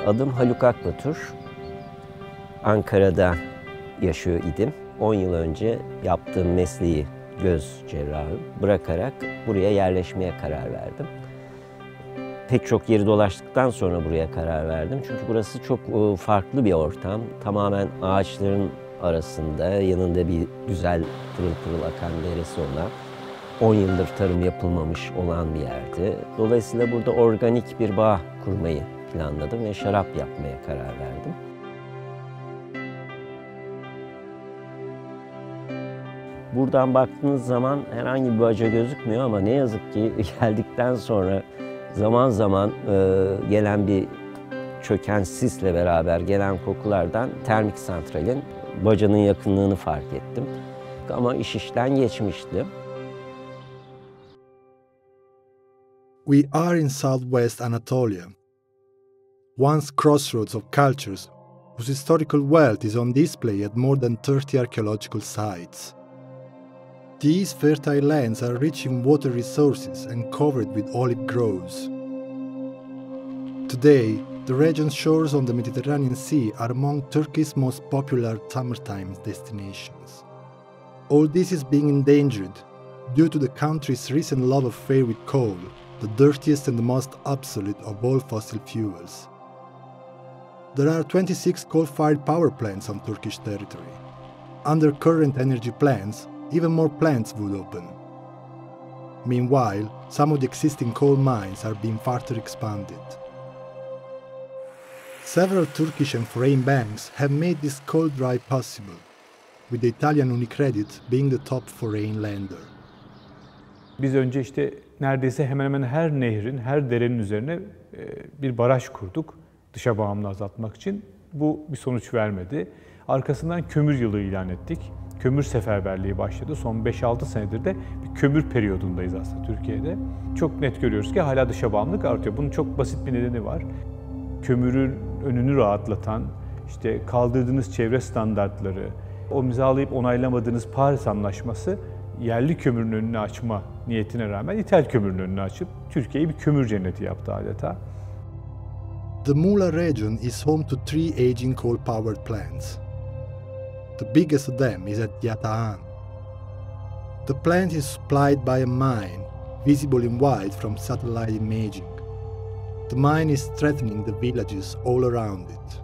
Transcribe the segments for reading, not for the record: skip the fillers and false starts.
Adım Haluk Akbatur. Ankara'da yaşıyor idim. 10 yıl önce yaptığım mesleği, göz cerrahı bırakarak buraya yerleşmeye karar verdim. Pek çok yeri dolaştıktan sonra buraya karar verdim. Çünkü burası çok farklı bir ortam. Tamamen ağaçların arasında, yanında bir güzel pırıl pırıl akan deresi olan, 10 yıldır tarım yapılmamış olan bir yerdi. Dolayısıyla burada organik bir bağ kurmayı planladım ve şarap yapmaya karar verdim. Buradan baktığınız zaman herhangi bir baca gözükmüyor ama ne yazık ki geldikten sonra zaman zaman gelen bir çöken sisle beraber gelen kokulardan termik santralin bacanın yakınlığını fark ettim. Ama iş işten geçmişti. We are in southwest Anatolia, once crossroads of cultures whose historical wealth is on display at more than 30 archaeological sites. These fertile lands are rich in water resources and covered with olive groves. Today, the region's shores on the Mediterranean Sea are among Turkey's most popular summertime destinations. All this is being endangered due to the country's recent love affair with coal, the dirtiest and the most obsolete of all fossil fuels. There are 26 coal-fired power plants on Turkish territory. Under current energy plans, even more plants would open. Meanwhile, some of the existing coal mines are being further expanded. Several Turkish and foreign banks have made this coal drive possible, with the Italian Unicredit being the top foreign lender. Biz önce işte neredeyse hemen hemen her nehrin, her derenin üzerine bir baraj kurduk dışa bağımlılığı azaltmak için. Bu bir sonuç vermedi. Arkasından kömür yılı ilan ettik. Kömür seferberliği başladı. Son 5-6 senedir de bir kömür periyodundayız aslında Türkiye'de. Çok net görüyoruz ki hala dışa bağımlılık artıyor. Bunun çok basit bir nedeni var. Kömürün önünü rahatlatan, işte kaldırdığınız çevre standartları, o imzalayıp onaylamadığınız Paris Anlaşması yerli kömürün önünü açma niyetine rağmen ithal kömürün önünü açıp Türkiye'yi bir kömür cenneti yaptı adeta. The Muğla region is home to 3 aging coal-powered plants. The biggest of them is at Yatağan. The plant is supplied by a mine, visible in white from satellite imaging. The mine is threatening the villages all around it.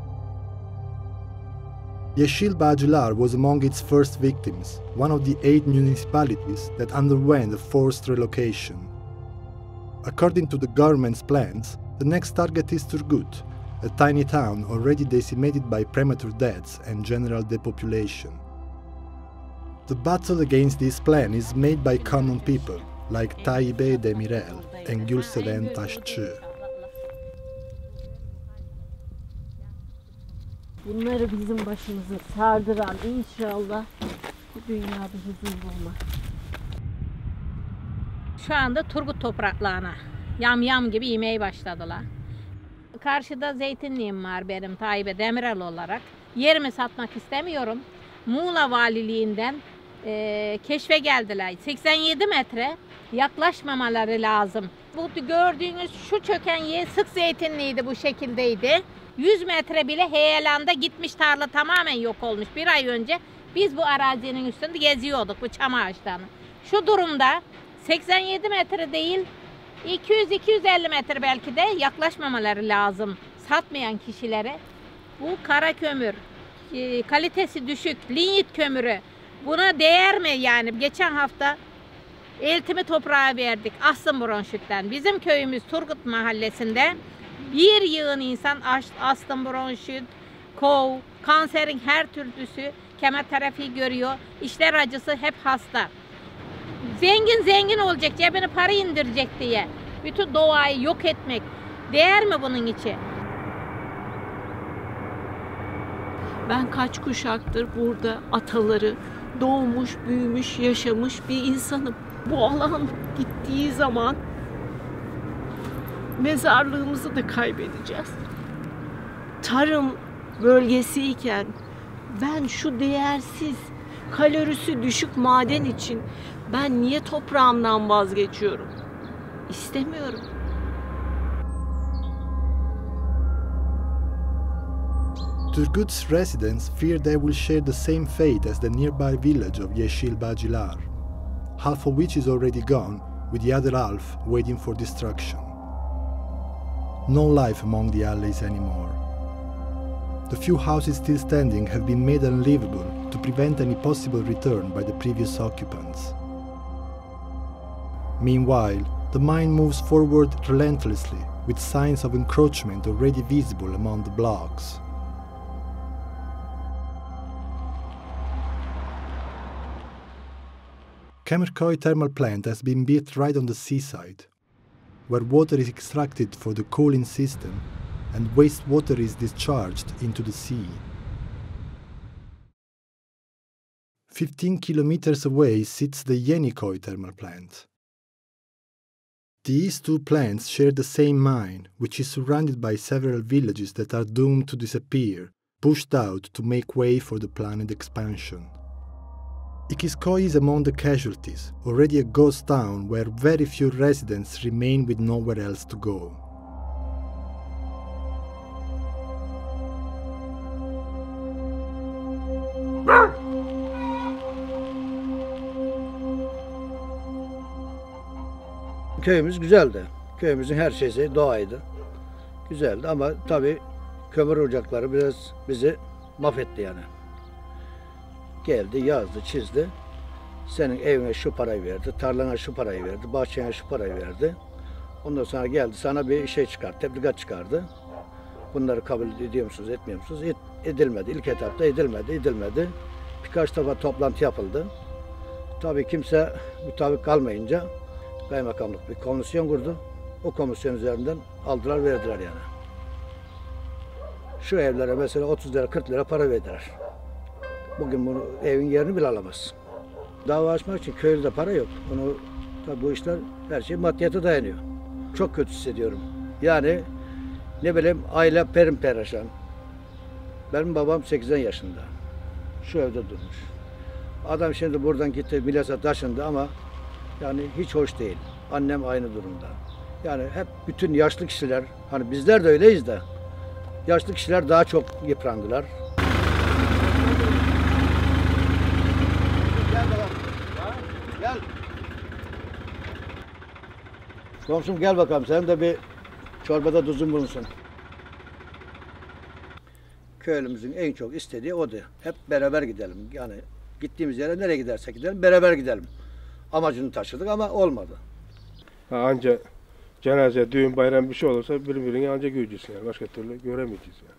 Yeşil Bağcılar was among its first victims, one of the 8 municipalities that underwent a forced relocation. According to the government's plans, the next target is Turgut, a tiny town already decimated by premature deaths and general depopulation. The battle against this plan is made by common people, like Tayyip Demirel and Gülseven Taşçı. Bunları bizim başımıza sardıran inşallah bu dünyada huzur bulmak. Şu anda Turgut topraklarına yam gibi yemeye başladılar. Karşıda zeytinliğim var benim Tayyip Demirel olarak. Yerimi satmak istemiyorum. Muğla Valiliğinden keşfe geldiler. 87 metre yaklaşmamaları lazım. Bu gördüğünüz şu çöken yer sık zeytinliydi, bu şekildeydi. 100 metre bile heyelanda gitmiş, tarla tamamen yok olmuş. Bir ay önce biz bu arazinin üstünde geziyorduk, bu çam ağaçlarını. Şu durumda 87 metre değil, 200-250 metre belki de yaklaşmamaları lazım satmayan kişilere. Bu kara kömür, kalitesi düşük, linyit kömürü, buna değer mi yani? Geçen hafta eltimi toprağa verdik astım bronşitten. Bizim köyümüz Turgut Mahallesi'nde bir yığın insan astım bronşit, kov, kanserin her türlüsü, kemoterapi görüyor. İşler acısı, hep hasta. Zengin olacak, cebine para indirecek diye bütün doğayı yok etmek değer mi bunun için? Ben kaç kuşaktır burada ataları doğmuş, büyümüş, yaşamış bir insanım. Bu alan gittiği zaman mezarlığımızı da kaybedeceğiz. Tarım bölgesiyken ben şu değersiz, kalorisi düşük maden için ben niye toprağımdan vazgeçiyorum? İstemiyorum. Turgut's residents fear they will share the same fate as the nearby village of Yeşil Bağcılar, half of which is already gone, with the other half waiting for destruction. No life among the alleys anymore. The few houses still standing have been made unlivable to prevent any possible return by the previous occupants. Meanwhile, the mine moves forward relentlessly, with signs of encroachment already visible among the blocks. Kömür thermal plant has been built right on the seaside, where water is extracted for the cooling system and wastewater is discharged into the sea. 15 kilometers away sits the Yeniköy thermal plant. These two plants share the same mine, which is surrounded by several villages that are doomed to disappear, pushed out to make way for the planned expansion. Ikiskoy is among the casualties, already a ghost town where very few residents remain with nowhere else to go. Köyümüz güzeldi. Köyümüzün her şeysi doğaydı. Güzeldi ama tabii kömür ocakları biraz bizi mahvetti yani. Geldi, yazdı, çizdi. Senin evine şu parayı verdi, tarlana şu parayı verdi, bahçene şu parayı verdi. Ondan sonra geldi sana bir şey çıkardı, tebligat çıkardı. Bunları kabul ediyor musunuz, etmiyor musunuz? Edilmedi. İlk etapta edilmedi. Birkaç defa toplantı yapıldı. Tabii kimse mutabık kalmayınca kaymakamlık bir komisyon kurdu. O komisyon üzerinden aldılar, verdiler yani. Şu evlere mesela 30 lira, 40 lira para verdiler. Bugün bunu evin yerini bile alamaz. Dava açmak için köyde para yok. Tabii bu işler her şey maddiyata dayanıyor. Çok kötü hissediyorum. Yani ne bileyim aile perişan. Benim babam 80 yaşında. Şu evde durmuş. Adam şimdi buradan gitti, Milas'a taşındı ama yani hiç hoş değil. Annem aynı durumda. Yani hep bütün yaşlı kişiler, hani bizler de öyleyiz de, yaşlı kişiler daha çok yıprandılar. Gel bakalım. Gel. Komşum gel bakalım, sen de bir çorbada tuzun bulunsun. Köylümüzün en çok istediği odur. Hep beraber gidelim. Yani gittiğimiz yere nereye gidersek gidelim, beraber gidelim. Amacını taşıdık ama olmadı. Anca cenaze, düğün, bayram bir şey olursa birbirini anca göreceğiz yani. Başka türlü göremeyeceğiz yani.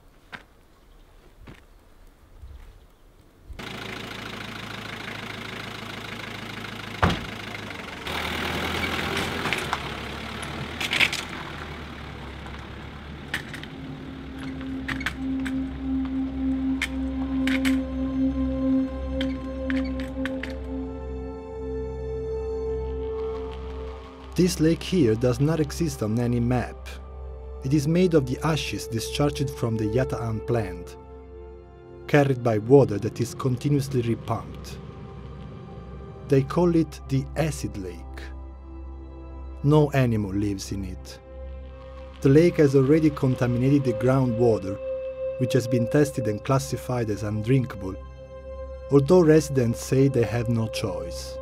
This lake here does not exist on any map. It is made of the ashes discharged from the Yatağan plant, carried by water that is continuously repumped. They call it the acid lake. No animal lives in it. The lake has already contaminated the groundwater, which has been tested and classified as undrinkable, although residents say they have no choice.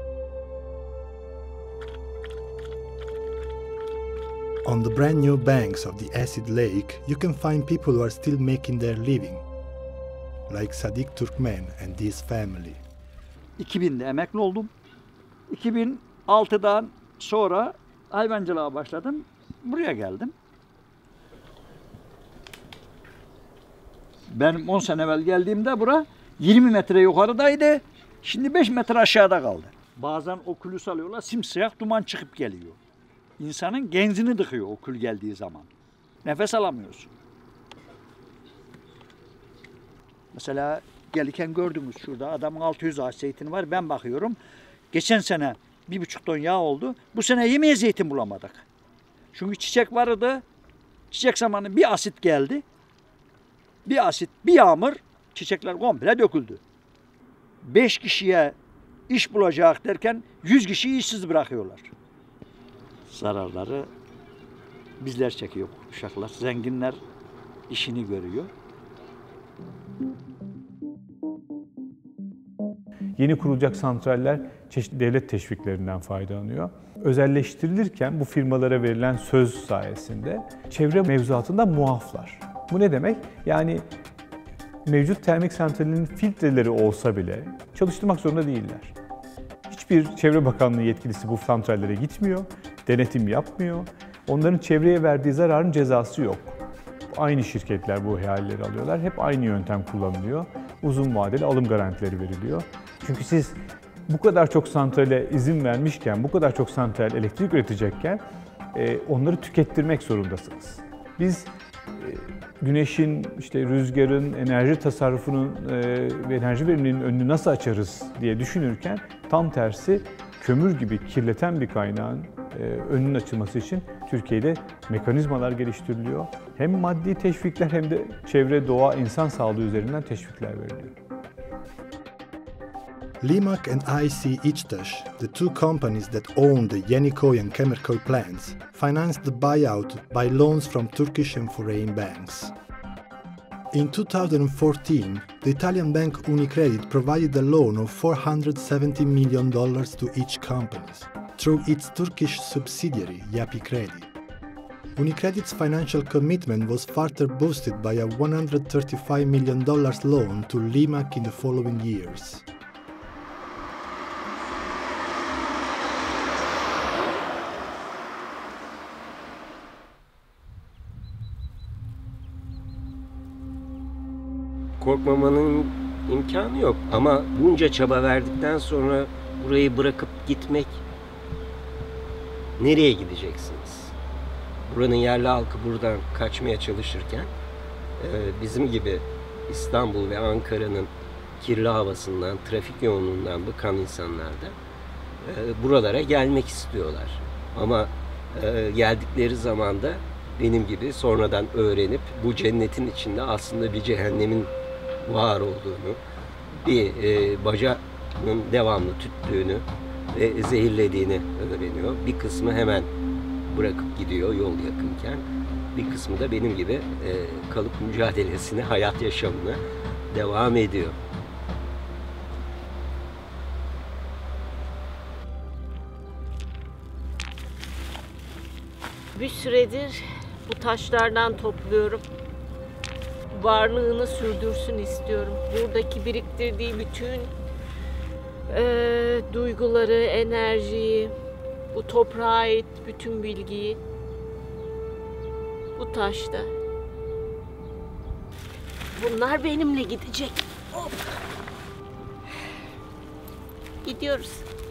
On the brand new banks of the acid lake, you can find people who are still making their living, like Sadik Türkmen and his family. 2000'de emekli oldum. 2006'dan sonra hayvancılığa başladım. Buraya geldim. Ben 10 sene evvel geldiğimde bura 20 metre yukarıdaydı. Şimdi 5 metre aşağıda kaldı. Bazen o külü salıyorlar, simsiyah duman çıkıp geliyor. İnsanın genzini tıkıyor o kül geldiği zaman. Nefes alamıyorsun. Mesela gelirken gördünüz şurada adamın 600 ağaç zeytini var. Ben bakıyorum. Geçen sene 1,5 ton yağ oldu. Bu sene yemeğe zeytin bulamadık. Çünkü çiçek vardı. Çiçek zamanı bir asit geldi. Bir asit, bir yağmur. Çiçekler komple döküldü. 5 kişiye iş bulacak derken 100 kişiyi işsiz bırakıyorlar. Zararları bizler çekiyor uşaklar. Zenginler işini görüyor. Yeni kurulacak santraller çeşitli devlet teşviklerinden faydalanıyor. Özelleştirilirken bu firmalara verilen söz sayesinde çevre mevzuatında muaflar. Bu ne demek? Yani mevcut termik santralinin filtreleri olsa bile çalıştırmak zorunda değiller. Hiçbir Çevre Bakanlığı yetkilisi bu santrallere gitmiyor, denetim yapmıyor. Onların çevreye verdiği zararın cezası yok. Aynı şirketler bu ihaleleri alıyorlar. Hep aynı yöntem kullanılıyor. Uzun vadeli alım garantileri veriliyor. Çünkü siz bu kadar çok santrale izin vermişken, bu kadar çok santral elektrik üretecekken onları tükettirmek zorundasınız. Biz güneşin, işte rüzgarın, enerji tasarrufunun ve enerji verimliliğinin önünü nasıl açarız diye düşünürken tam tersi kömür gibi kirleten bir kaynağın önünün açılması için Türkiye'de mekanizmalar geliştiriliyor. Hem maddi teşvikler hem de çevre, doğa, insan sağlığı üzerinden teşvikler veriliyor. Limak and IC İçtaş, the two companies that own the Yenikoy and Kömürköy plants, financed the buyout by loans from Turkish and foreign banks. In 2014, the Italian bank Unicredit provided a loan of $470 million to each company through its Turkish subsidiary Yapı Kredi. Unicredit's financial commitment was further boosted by a $135 million loan to Limak in the following years. Korkmamanın imkanı yok ama bunca çaba verdikten sonra burayı bırakıp gitmek, nereye gideceksiniz? Buranın yerli halkı buradan kaçmaya çalışırken bizim gibi İstanbul ve Ankara'nın kirli havasından, trafik yoğunluğundan bıkan insanlar da buralara gelmek istiyorlar. Ama geldikleri zaman da benim gibi sonradan öğrenip bu cennetin içinde aslında bir cehennemin var olduğunu, bir bacanın devamlı tüttüğünü ve zehirlediğini öğreniyor. Bir kısmı hemen bırakıp gidiyor yol yakınken, bir kısmı da benim gibi kalıp mücadelesine, hayat yaşamına devam ediyor. Bir süredir bu taşlardan topluyorum. Varlığını sürdürsün istiyorum. Buradaki biriktirdiği bütün duyguları, enerjiyi, bu toprağa ait bütün bilgiyi bu taşta. Bunlar benimle gidecek. Hop. Gidiyoruz.